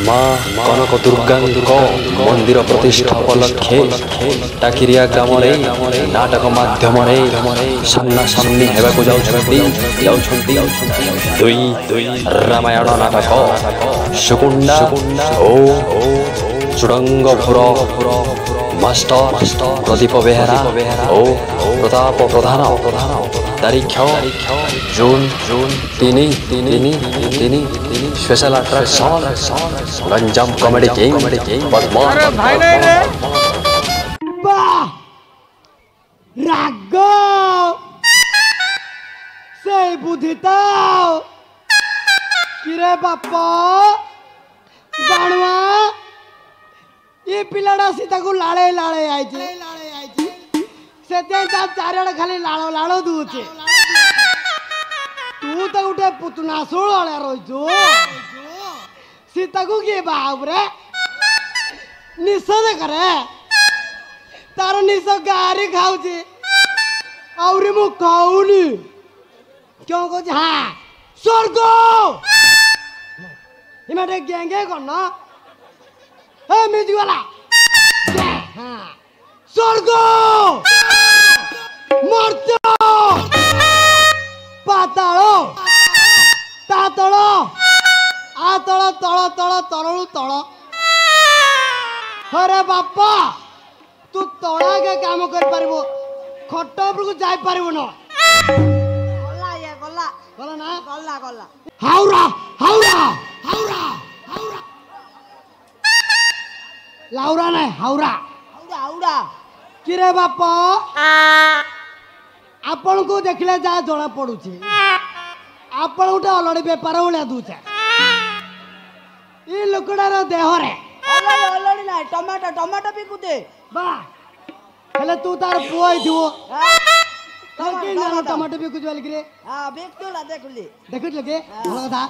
माँ कनक दुर्गा मंदिर प्रतिष्ठा उपलक्षे टाकिरिया ग्राम नाटक माध्यम सामना सामनी हेबाकु जाउछंती दुई रामायण नाटक सुकुंडा ओ चुड़ंगपुर मास्टर प्रदीप बेहरा ओ प्रताप प्रधान तारीख जून तीन special attraction Ganjam comedy king राग से बुधिता किरे बापा जानुआ ये पिलाड़ा सीता को लाड़े लाड़े आई से चारियाड़े खाली लाड़ो लाड़ो दूचे तू तो उठे पुतना सोड़ वाले रोजो सीता को किए बाबरे निशा दे करे तार निशा गारी खाऊची और मु खाऊनी क्यों को हाँ स्वर्गो ये मैं देख गेंगे करना हे म्यूजिक वाला हाँ स्वर्गो मर्त्यो पातालो तातलो आतलो तलो तलो तलु तल अरे बापा तू तड़ा के काम कर पारिबो खट ऊपर को जाई पारिबो न गला ये गला गला ना गला गला हाउरा हाउरा हाउरा हाउरा लाउरा ना हाउरा हाउरा हाउरा किरे बापा आपण को देखले जा जणा पडुची आपण उठे अलड़ी बेपार होलिया दूचे ई लोकडार देह रे अलड़ी ना टमाटो टमाटो भी कुदे बा हेले तू तार पुआई दिवो के ना टमाटो भी कुछ वाली रे हां बेकतोला देखली लगे भला कथा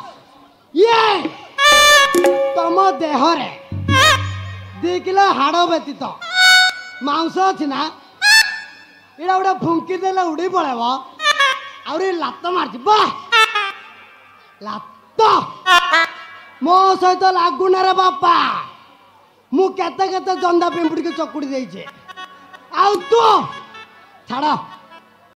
ये तम देह रे 2 किलो हाड़ व्यतीत मांस अछि ना इड़ा उड़ा फुंकी देला उड़ी पळेबो आउरी लात मारछि बा लात मो सहित लागुना रे बापा मु केते केते जंदा पिंपुड़ी के चकुड़ी देइछे आउ तू छाड़